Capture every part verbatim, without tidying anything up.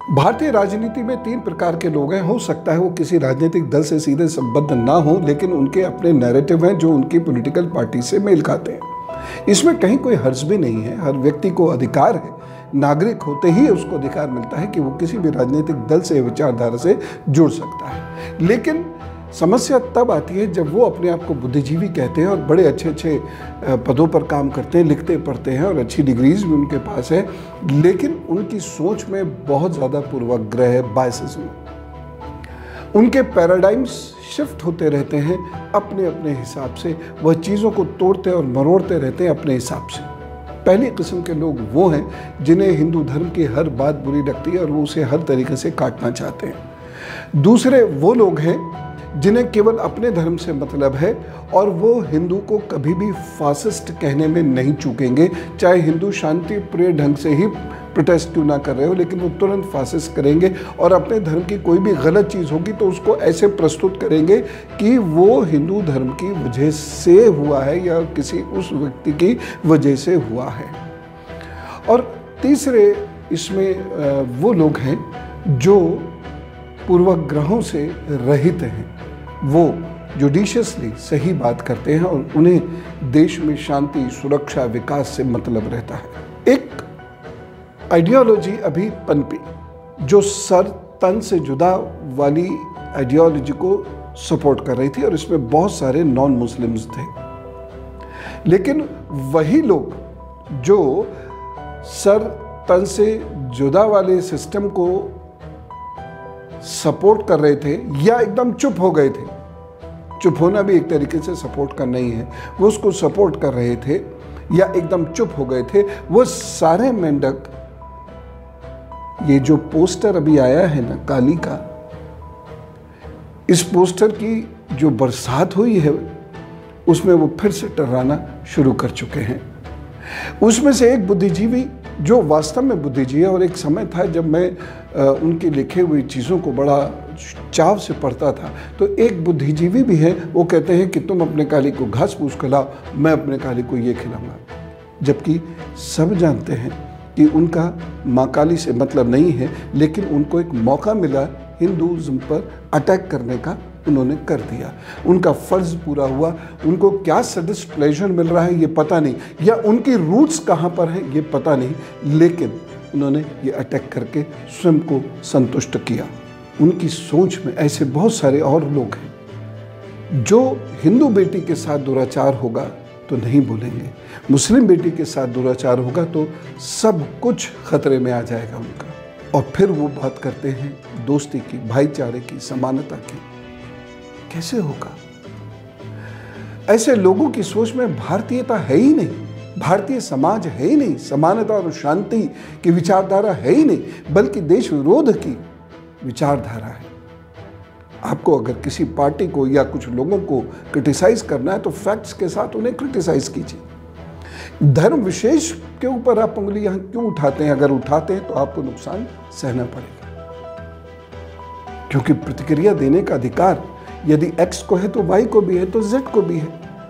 भारतीय राजनीति में तीन प्रकार के लोग हैं। हो सकता है वो किसी राजनीतिक दल से सीधे संबद्ध ना हो, लेकिन उनके अपने नैरेटिव हैं जो उनकी पॉलिटिकल पार्टी से मेल खाते हैं। इसमें कहीं कोई हर्ज भी नहीं है। हर व्यक्ति को अधिकार है, नागरिक होते ही उसको अधिकार मिलता है कि वो किसी भी राजनीतिक दल से, विचारधारा से जुड़ सकता है। लेकिन समस्या तब आती है जब वो अपने आप को बुद्धिजीवी कहते हैं और बड़े अच्छे अच्छे पदों पर काम करते हैं, लिखते पढ़ते हैं और अच्छी डिग्रीज भी उनके पास है, लेकिन उनकी सोच में बहुत ज़्यादा पूर्वाग्रह है, बायसेस में। उनके पैराडाइम्स शिफ्ट होते रहते हैं अपने अपने हिसाब से। वह चीज़ों को तोड़ते और मरोड़ते रहते हैं अपने हिसाब से। पहली किस्म के लोग वो हैं जिन्हें हिंदू धर्म की हर बात बुरी लगती है और वो उसे हर तरीके से काटना चाहते हैं। दूसरे वो लोग हैं जिन्हें केवल अपने धर्म से मतलब है और वो हिंदू को कभी भी फासिस्ट कहने में नहीं चूकेंगे, चाहे हिंदू शांति प्रिय ढंग से ही प्रोटेस्ट क्यों ना कर रहे हो, लेकिन वो तुरंत फासिस्ट करेंगे और अपने धर्म की कोई भी गलत चीज़ होगी तो उसको ऐसे प्रस्तुत करेंगे कि वो हिंदू धर्म की वजह से हुआ है या किसी उस व्यक्ति की वजह से हुआ है। और तीसरे इसमें वो लोग हैं जो पूर्वाग्रहों से रहित हैं। वो जुडिशियसली सही बात करते हैं और उन्हें देश में शांति, सुरक्षा, विकास से मतलब रहता है। एक आइडियोलॉजी अभी पनपी जो सर तन से जुदा वाली आइडियोलॉजी को सपोर्ट कर रही थी और इसमें बहुत सारे नॉन मुस्लिम्स थे। लेकिन वही लोग जो सर तन से जुदा वाले सिस्टम को सपोर्ट कर रहे थे या एकदम चुप हो गए थे, चुप होना भी एक तरीके से सपोर्ट करना ही है, वो उसको सपोर्ट कर रहे थे या एकदम चुप हो गए थे, वो सारे मेंढक, ये जो पोस्टर अभी आया है ना काली का, इस पोस्टर की जो बरसात हुई है उसमें वो फिर से टर्राना शुरू कर चुके हैं। उसमें से एक बुद्धिजीवी जो वास्तव में बुद्धिजीवी है, और एक समय था जब मैं उनकी लिखे हुई चीज़ों को बड़ा चाव से पढ़ता था, तो एक बुद्धिजीवी भी है, वो कहते हैं कि तुम अपने काली को घास फूस खिलाओ, मैं अपने काली को ये खिलाऊंगा। जबकि सब जानते हैं कि उनका माँ काली से मतलब नहीं है, लेकिन उनको एक मौका मिला हिंदुज़म पर अटैक करने का, उन्होंने कर दिया। उनका फ़र्ज़ पूरा हुआ। उनको क्या सडिस्ट प्लेजर मिल रहा है ये पता नहीं, या उनकी रूट्स कहाँ पर हैं ये पता नहीं, लेकिन उन्होंने ये अटैक करके स्वयं को संतुष्ट किया। उनकी सोच में ऐसे बहुत सारे और लोग हैं जो हिंदू बेटी के साथ दुराचार होगा तो नहीं बोलेंगे, मुस्लिम बेटी के साथ दुराचार होगा तो सब कुछ खतरे में आ जाएगा उनका, और फिर वो बात करते हैं दोस्ती की, भाईचारे की, समानता की। कैसे होगा? ऐसे लोगों की सोच में भारतीयता है ही नहीं, भारतीय समाज है ही नहीं, समानता और शांति की विचारधारा है ही नहीं, बल्कि देश विरोध की विचारधारा है। आपको अगर किसी पार्टी को या कुछ लोगों को क्रिटिसाइज करना है तो फैक्ट्स के साथ उन्हें क्रिटिसाइज कीजिए। धर्म विशेष के ऊपर आप उंगली यहाँ क्यों उठाते हैं? अगर उठाते हैं तो आपको नुकसान सहना पड़ेगा, क्योंकि प्रतिक्रिया देने का अधिकार यदि एक्स को है तो वाई को भी है, तो जेड को भी है,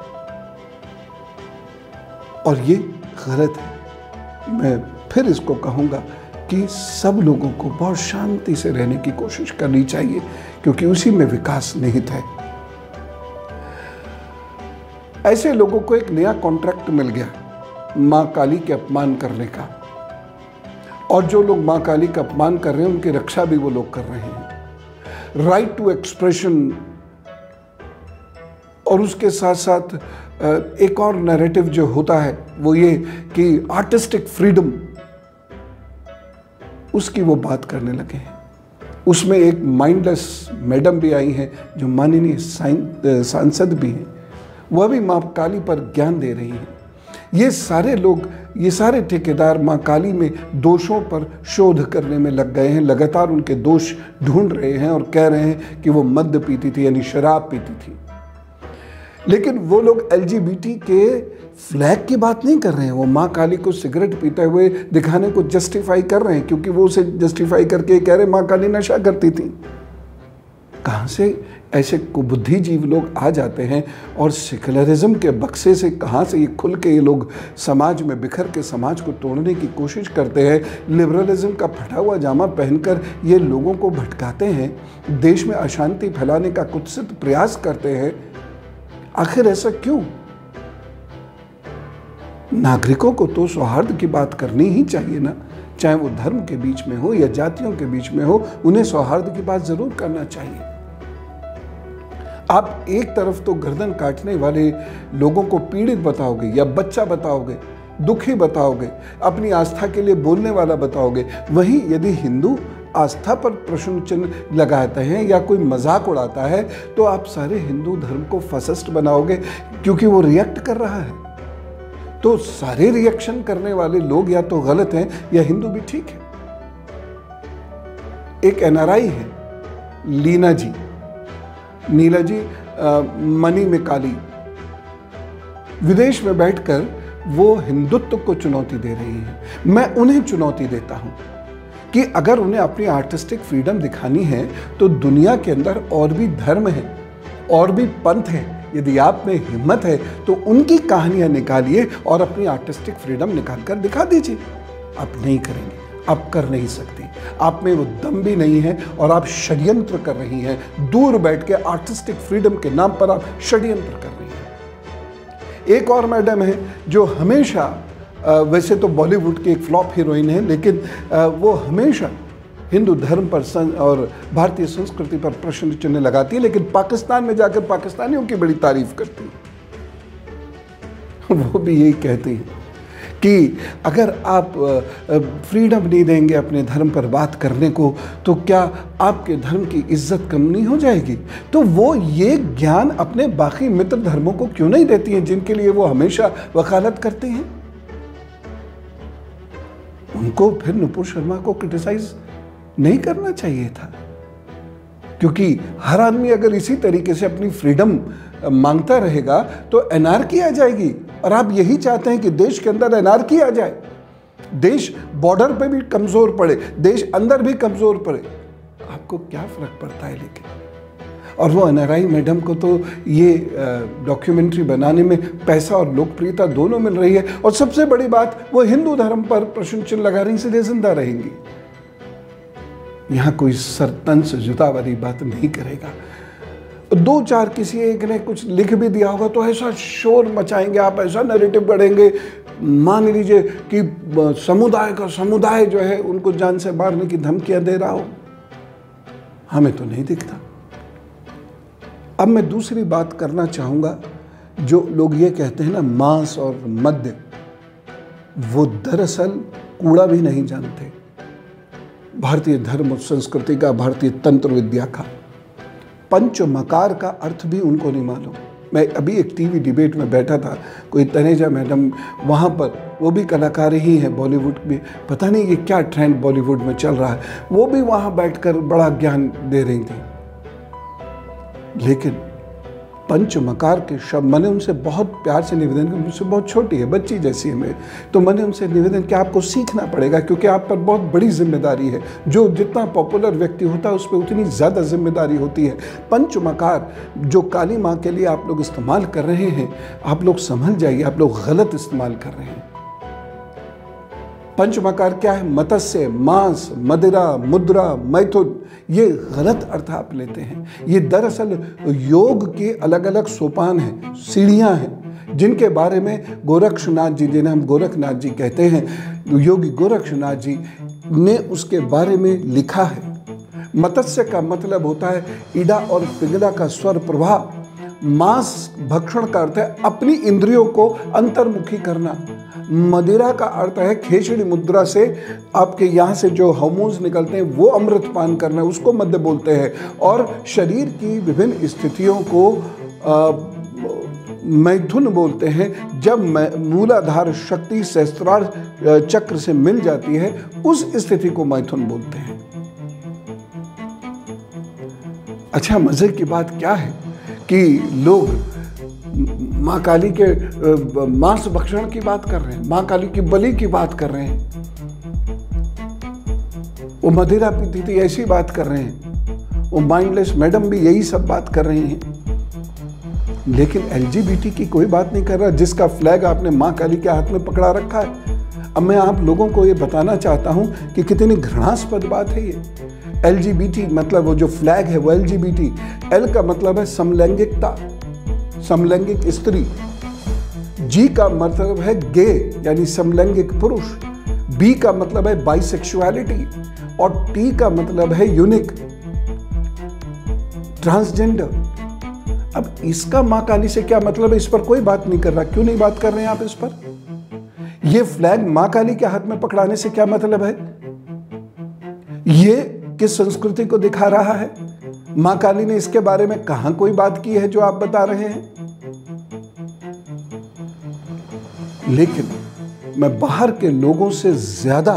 और ये गलत है। मैं फिर इसको कहूँगा कि सब लोगों को बहुत शांति से रहने की कोशिश करनी चाहिए, क्योंकि उसी में विकास निहित है। ऐसे लोगों को एक नया कॉन्ट्रैक्ट मिल गया माँ काली के अपमान करने का, और जो लोग माँ काली का अपमान कर रहे हैं उनकी रक्षा भी वो लोग कर रहे हैं। राइट टू एक्सप्रेशन, और उसके साथ साथ एक और नैरेटिव जो होता है वो ये कि आर्टिस्टिक फ्रीडम, उसकी वो बात करने लगे हैं। उसमें एक माइंडलेस मैडम भी आई हैं जो माननीय सांसद भी हैं, वह भी माँ काली पर ज्ञान दे रही हैं। ये सारे लोग, ये सारे ठेकेदार माँ काली में दोषों पर शोध करने में लग गए हैं, लगातार उनके दोष ढूंढ रहे हैं और कह रहे हैं कि वो मद्य पीती थी, यानी शराब पीती थी। लेकिन वो लोग एलजीबीटी के फ्लैग की बात नहीं कर रहे हैं, वो माँ काली को सिगरेट पीते हुए दिखाने को जस्टिफाई कर रहे हैं, क्योंकि वो उसे जस्टिफाई करके कह रहे माँ काली नशा करती थी। कहाँ से ऐसे कुबुद्धिजीव लोग आ जाते हैं और सेकुलरिज्म के बक्से से कहाँ से ये खुल के ये लोग समाज में बिखर के समाज को तोड़ने की कोशिश करते हैं। लिबरलिज्म का फटा हुआ जामा पहनकर ये लोगों को भटकाते हैं, देश में अशांति फैलाने का कुत्सित प्रयास करते हैं। आखिर ऐसा क्यों? नागरिकों को तो सौहार्द की बात करनी ही चाहिए ना, चाहे वो धर्म के बीच में हो या जातियों के बीच में हो, उन्हें सौहार्द की बात जरूर करना चाहिए। आप एक तरफ तो गर्दन काटने वाले लोगों को पीड़ित बताओगे या बच्चा बताओगे, दुखी बताओगे, अपनी आस्था के लिए बोलने वाला बताओगे, वहीं यदि हिंदू आस्था पर प्रश्न चिन्ह लगाते हैं या कोई मजाक उड़ाता है तो आप सारे हिंदू धर्म को फसिस्ट बनाओगे क्योंकि वो रिएक्ट कर रहा है। तो सारे रिएक्शन करने वाले लोग या तो गलत हैं या हिंदू भी ठीक है। एक एनआरआई है लीना जी, नीला जी आ, मनी में काली, विदेश में बैठकर वो हिंदुत्व को चुनौती दे रही है। मैं उन्हें चुनौती देता हूं कि अगर उन्हें अपनी आर्टिस्टिक फ्रीडम दिखानी है तो दुनिया के अंदर और भी धर्म है, और भी पंथ है। यदि आप में हिम्मत है तो उनकी कहानियां निकालिए और अपनी आर्टिस्टिक फ्रीडम निकालकर दिखा दीजिए। आप नहीं करेंगे, आप कर नहीं सकती, आप में वो दम भी नहीं है और आप षड्यंत्र कर रही हैं। दूर बैठ के आर्टिस्टिक फ्रीडम के नाम पर आप षड्यंत्र कर रही हैं। एक और मैडम है जो हमेशा, वैसे तो बॉलीवुड की एक फ्लॉप हीरोइन है, लेकिन वो हमेशा हिंदू धर्म पर और भारतीय संस्कृति पर प्रश्न चिन्ह लगाती है, लेकिन पाकिस्तान में जाकर पाकिस्तानियों की बड़ी तारीफ करती है। वो भी यही कहती हैं कि अगर आप फ्रीडम नहीं देंगे अपने धर्म पर बात करने को तो क्या आपके धर्म की इज्जत कम नहीं हो जाएगी? तो वो ये ज्ञान अपने बाकी मित्र धर्मों को क्यों नहीं देती हैं जिनके लिए वो हमेशा वकालत करते हैं? उनको फिर नुपुर शर्मा को क्रिटिसाइज नहीं करना चाहिए था, क्योंकि हर आदमी अगर इसी तरीके से अपनी फ्रीडम मांगता रहेगा तो एनार्की आ जाएगी। और आप यही चाहते हैं कि देश के अंदर एनार्की आ जाए, देश बॉर्डर पे भी कमजोर पड़े, देश अंदर भी कमजोर पड़े। आपको क्या फर्क पड़ता है? लेकिन और वो एनआरआई मैडम को तो ये डॉक्यूमेंट्री बनाने में पैसा और लोकप्रियता दोनों मिल रही है, और सबसे बड़ी बात वो हिंदू धर्म पर प्रश्न चिन्ह लगाने के लिए जिंदा रहेंगी। यहां कोई सरतन से जुदा वाली बात नहीं करेगा। दो चार किसी एक ने कुछ लिख भी दिया होगा तो ऐसा शोर मचाएंगे, आप ऐसा नैरेटिव गढ़ेंगे, मान लीजिए कि समुदाय का समुदाय जो है उनको जान से मारने की धमकियां दे रहा हो। हमें तो नहीं दिखता। अब मैं दूसरी बात करना चाहूंगा। जो लोग ये कहते हैं ना मांस और मद्य, वो दरअसल कूड़ा भी नहीं जानते भारतीय धर्म और संस्कृति का, भारतीय तंत्र विद्या का। पंच मकार का अर्थ भी उनको नहीं मालूम। मैं अभी एक टीवी डिबेट में बैठा था, कोई तनेजा मैडम वहाँ पर, वो भी कलाकार ही है बॉलीवुड में, पता नहीं ये क्या ट्रेंड बॉलीवुड में चल रहा है, वो भी वहाँ बैठकर बड़ा ज्ञान दे रही थी। लेकिन पंच मकार के शब्द, मैंने उनसे बहुत प्यार से निवेदन किया, मुझसे बहुत छोटी है, बच्ची जैसी है मेरे, तो मैंने उनसे निवेदन किया आपको सीखना पड़ेगा क्योंकि आप पर बहुत बड़ी जिम्मेदारी है। जो जितना पॉपुलर व्यक्ति होता है उस पर उतनी ज़्यादा जिम्मेदारी होती है। पंच मकार जो काली माँ के लिए आप लोग इस्तेमाल कर रहे हैं, आप लोग समझ जाइए, आप लोग गलत इस्तेमाल कर रहे हैं। पंचमकार क्या है? मत्स्य, मांस, मदिरा, मुद्रा, मैथुन, ये गलत अर्थ आप लेते हैं। ये दरअसल योग के अलग अलग सोपान हैं, सीढ़ियां हैं, जिनके बारे में गोरक्षनाथ जी, जिन्हें हम गोरखनाथ जी कहते हैं, योगी गोरक्षनाथ जी ने उसके बारे में लिखा है। मत्स्य का मतलब होता है ईडा और पिंगला का स्वर प्रवाह। मांस भक्षण का अर्थ है अपनी इंद्रियों को अंतर्मुखी करना। मदिरा का अर्थ है खेचड़ी मुद्रा से आपके यहाँ से जो हार्मोन्स निकलते हैं वो अमृत पान करना, उसको मद्य बोलते हैं। और शरीर की विभिन्न स्थितियों को आ, मैथुन बोलते हैं। जब मूलाधार शक्ति सहस्त्रार चक्र से मिल जाती है उस स्थिति को मैथुन बोलते हैं। अच्छा, मजे की बात क्या है कि लोग माँ काली के मांस भक्षण की बात कर रहे हैं, माँ काली की बलि की बात कर रहे हैं। वो मदिरा पीती थी ऐसी बात कर रहे हैं। वो माइंडलेस मैडम भी यही सब बात कर रही हैं। लेकिन एलजीबीटी की कोई बात नहीं कर रहा, जिसका फ्लैग आपने मां काली के हाथ में पकड़ा रखा है। अब मैं आप लोगों को ये बताना चाहता हूं कि कितनी घृणास्पद बात है ये। एलजीबीटी मतलब वो जो फ्लैग है वो एलजीबीटी, एल का मतलब है समलैंगिकता, समलैंगिक स्त्री, जी का मतलब है गे यानी समलैंगिक पुरुष, बी का मतलब है बाइसेक्सुअलिटी और टी का मतलब है यूनिक, ट्रांसजेंडर। अब इसका मां काली से क्या मतलब है, इस पर कोई बात नहीं कर रहा। क्यों नहीं बात कर रहे हैं आप इस पर? यह फ्लैग मां काली के हाथ में पकड़ाने से क्या मतलब है? यह किस संस्कृति को दिखा रहा है? मां काली ने इसके बारे में कहां कोई बात की है जो आप बता रहे हैं? लेकिन मैं बाहर के लोगों से ज्यादा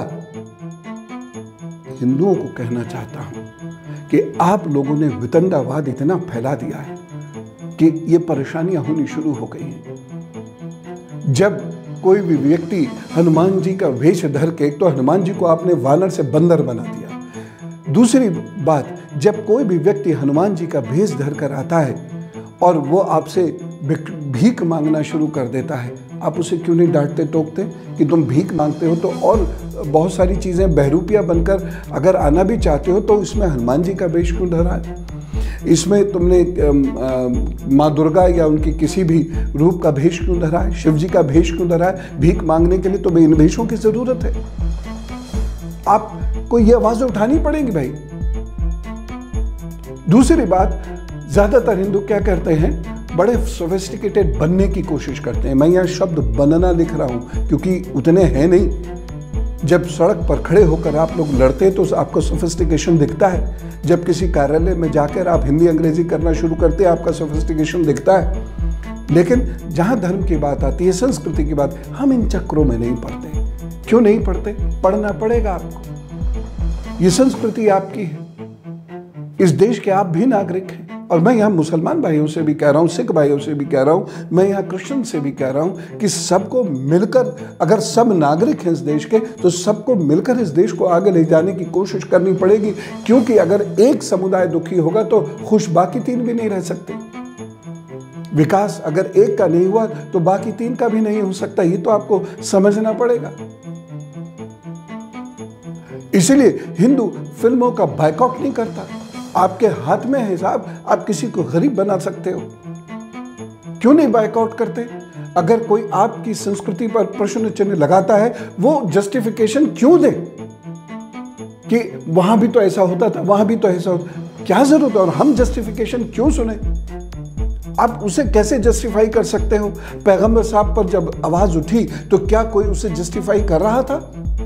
हिंदुओं को कहना चाहता हूं कि आप लोगों ने वितंडावाद इतना फैला दिया है कि ये परेशानियां होनी शुरू हो गई हैं। जब कोई भी व्यक्ति हनुमान जी का वेश धर के, एक तो हनुमान जी को आपने वानर से बंदर बना दिया, दूसरी बात जब कोई भी व्यक्ति हनुमान जी का भेष धर कर आता है और वो आपसे भीख मांगना शुरू कर देता है, आप उसे क्यों नहीं डांटते टोकते कि तुम भीख मांगते हो? तो और बहुत सारी चीज़ें बहरूपिया बनकर अगर आना भी चाहते हो तो इसमें हनुमान जी का वेश क्यों धरा है? इसमें तुमने माँ दुर्गा या उनकी किसी भी रूप का भेष क्यों धरा है? शिव जी का भेष क्यों धरा है? भीख मांगने के लिए तुम्हें इन भेषों की जरूरत है? आपको ये आवाज उठानी पड़ेगी भाई। दूसरी बात, ज्यादातर हिंदू क्या करते हैं, बड़े सोफिस्टिकेटेड बनने की कोशिश करते हैं। मैं यहाँ शब्द बनना लिख रहा हूँ क्योंकि उतने हैं नहीं। जब सड़क पर खड़े होकर आप लोग लड़ते हैं तो आपको सोफिस्टिकेशन दिखता है। जब किसी कार्यालय में जाकर आप हिंदी अंग्रेजी करना शुरू करते हैं, आपका सोफिस्टिकेशन दिखता है। लेकिन जहाँ धर्म की बात आती है, संस्कृति की बात, हम इन चक्रों में नहीं पड़ते। क्यों नहीं पड़ते? पढ़ना पड़ेगा आपको। ये संस्कृति आपकी है, इस देश के आप भी नागरिक हैं। और मैं यहाँ मुसलमान भाइयों से भी कह रहा हूँ, सिख भाइयों से भी कह रहा हूँ, मैं यहाँ क्रिश्चियन से भी कह रहा हूँ कि सबको मिलकर, अगर सब नागरिक हैं इस देश के, तो सबको मिलकर इस देश को आगे ले जाने की कोशिश करनी पड़ेगी। क्योंकि अगर एक समुदाय दुखी होगा तो खुश बाकी तीन भी नहीं रह सकते। विकास अगर एक का नहीं हुआ तो बाकी तीन का भी नहीं हो सकता। ये तो आपको समझना पड़ेगा। इसलिए हिंदू फिल्मों का बायकॉट नहीं करता। आपके हाथ में है साहब, आप किसी को गरीब बना सकते हो। क्यों नहीं बायकॉट करते? अगर कोई आपकी संस्कृति पर प्रश्न चिन्ह लगाता है, वो जस्टिफिकेशन क्यों दे कि वहां भी तो ऐसा होता था, वहां भी तो ऐसा होता, क्या जरूरत है? और हम जस्टिफिकेशन क्यों सुने? आप उसे कैसे जस्टिफाई कर सकते हो? पैगंबर साहब पर जब आवाज उठी तो क्या कोई उसे जस्टिफाई कर रहा था?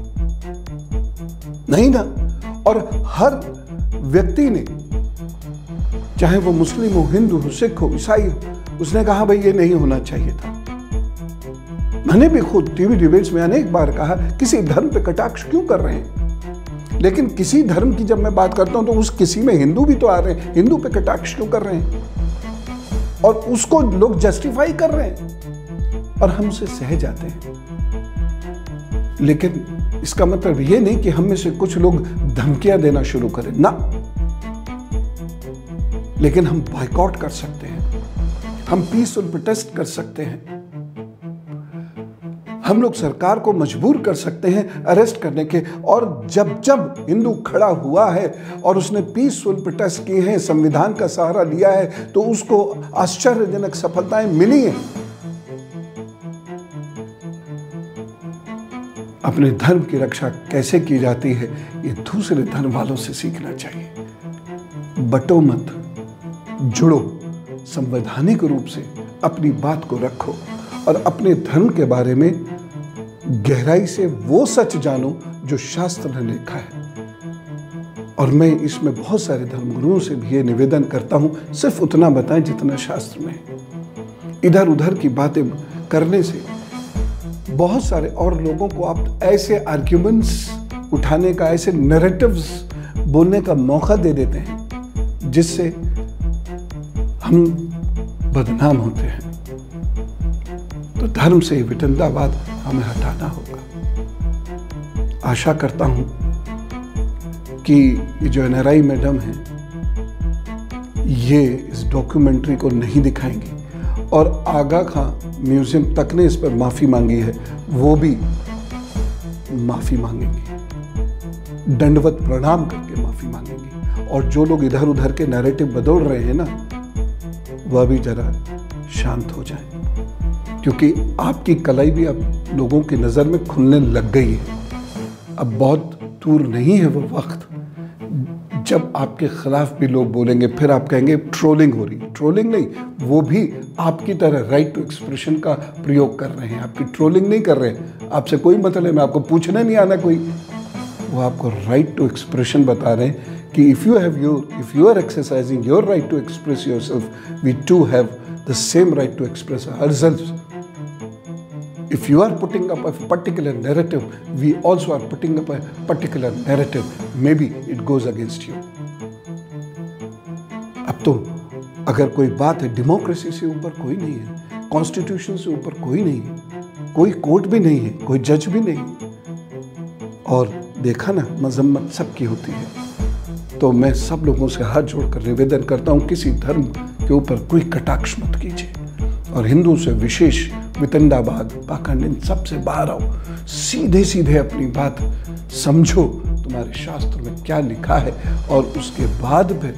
नहीं ना। और हर व्यक्ति ने, चाहे वो मुस्लिम हो, हिंदू हो, सिख हो, ईसाई हो, उसने कहा भाई ये नहीं होना चाहिए था। मैंने भी खुद टीवी डिबेट्स में अनेक बार कहा, किसी धर्म पे कटाक्ष क्यों कर रहे हैं? लेकिन किसी धर्म की जब मैं बात करता हूं तो उस किसी में हिंदू भी तो आ रहे हैं। हिंदू पे कटाक्ष क्यों कर रहे हैं? और उसको लोग जस्टिफाई कर रहे हैं और हम उसे सह जाते हैं। लेकिन इसका मतलब ये नहीं कि हम में से कुछ लोग धमकियां देना शुरू करें ना, लेकिन हम बॉयकॉट कर सकते हैं, हम पीसफुल प्रोटेस्ट कर सकते हैं, हम लोग सरकार को मजबूर कर सकते हैं अरेस्ट करने के। और जब जब हिंदू खड़ा हुआ है और उसने पीसफुल प्रोटेस्ट किए हैं, संविधान का सहारा लिया है, तो उसको आश्चर्यजनक सफलताएं मिली हैं। अपने धर्म की रक्षा कैसे की जाती है, ये दूसरे धर्म वालों से सीखना चाहिए। बटो मत, जुड़ो, संवैधानिक रूप से अपनी बात को रखो और अपने धर्म के बारे में गहराई से वो सच जानो जो शास्त्र ने लिखा है। और मैं इसमें बहुत सारे धर्मगुरुओं से भी ये निवेदन करता हूं, सिर्फ उतना बताएं जितना शास्त्र में है। इधर उधर की बातें करने से बहुत सारे और लोगों को आप ऐसे आर्ग्यूमेंट्स उठाने का, ऐसे नैरेटिव्स बोलने का मौका दे देते हैं जिससे हम बदनाम होते हैं। तो धर्म से वितंडावाद हमें हटाना होगा। आशा करता हूं कि ये जो एन आर आई मैडम हैं, ये इस डॉक्यूमेंट्री को नहीं दिखाएंगे। और आगा खां म्यूजियम तक ने इस पर माफ़ी मांगी है, वो भी माफ़ी मांगेंगे, दंडवत प्रणाम करके माफ़ी मांगेंगे। और जो लोग इधर उधर के नैरेटिव बदल रहे हैं ना, वह भी जरा शांत हो जाए, क्योंकि आपकी कलाई भी अब लोगों की नज़र में खुलने लग गई है। अब बहुत दूर नहीं है वो वक्त जब आपके खिलाफ भी लोग बोलेंगे, फिर आप कहेंगे ट्रोलिंग हो रही है। ट्रोलिंग नहीं, वो भी आपकी तरह राइट टू एक्सप्रेशन का प्रयोग कर रहे हैं, आपकी ट्रोलिंग नहीं कर रहे हैं। आपसे कोई मतलब है, आपको पूछने नहीं आना कोई, वो आपको राइट टू एक्सप्रेशन बता रहे हैं कि if you have your if you are exercising your right to express yourself, we too have the same right to express ourselves. If you are putting up a particular narrative, we also are putting up a particular narrative. Maybe it goes against you. अब तो अगर कोई बात है, democracy से ऊपर कोई नहीं है, कॉन्स्टिट्यूशन से ऊपर कोई नहीं है, कोई कोर्ट भी नहीं है, कोई जज भी नहीं है। और देखा ना, मजम्मत सबकी होती है। तो मैं सब लोगों से हाथ जोड़कर निवेदन करता हूँ, किसी धर्म के ऊपर कोई कटाक्ष मत कीजिए, और हिंदू से विशेष वितंडाबाद, पाखंड, इन सबसे बाहर आओ, सीधे सीधे अपनी बात समझो, तुम्हारे शास्त्र में क्या लिखा है, और उसके बाद फिर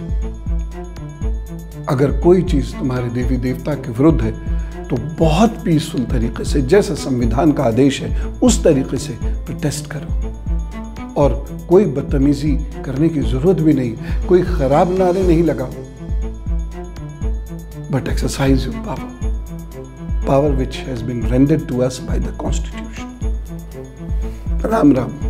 अगर कोई चीज़ तुम्हारे देवी देवता के विरुद्ध है तो बहुत पीसफुल तरीके से, जैसा संविधान का आदेश है उस तरीके से प्रोटेस्ट करो। और कोई बदतमीजी करने की जरूरत भी नहीं, कोई खराब नारे नहीं लगाओ, but exercise your power, power which has been rendered to us by the Constitution. Ram Ram.